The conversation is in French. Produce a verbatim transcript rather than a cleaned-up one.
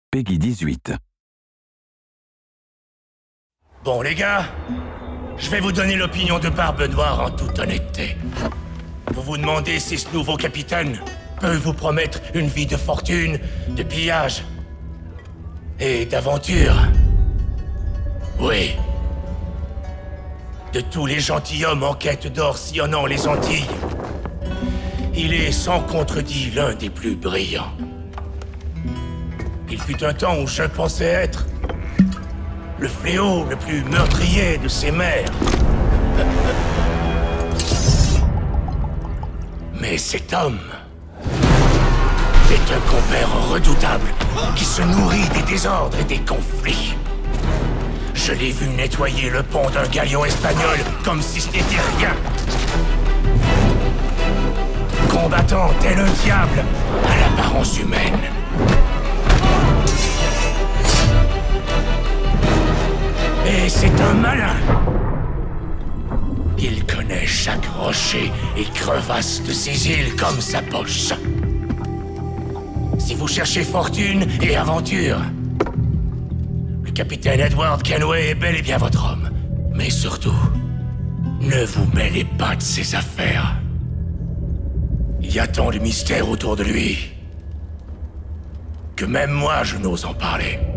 Peggy dix-huit. Bon les gars, je vais vous donner l'opinion de Barbe Noire en toute honnêteté. Vous vous demandez si ce nouveau capitaine peut vous promettre une vie de fortune, de pillage et d'aventure. Oui. De tous les gentilshommes en quête d'or sillonnant les Antilles, il est sans contredit l'un des plus brillants. Il fut un temps où je pensais être le fléau le plus meurtrier de ces mers. Mais cet homme est un compère redoutable qui se nourrit des désordres et des conflits. Je l'ai vu nettoyer le pont d'un galion espagnol comme si ce n'était rien. Combattant tel un diable à l'apparence humaine. Et c'est un malin. Il connaît chaque rocher et crevasse de ces îles comme sa poche. Si vous cherchez fortune et aventure, le capitaine Edward Kenway est bel et bien votre homme. Mais surtout, ne vous mêlez pas de ses affaires. Il y a tant de mystères autour de lui que même moi je n'ose en parler.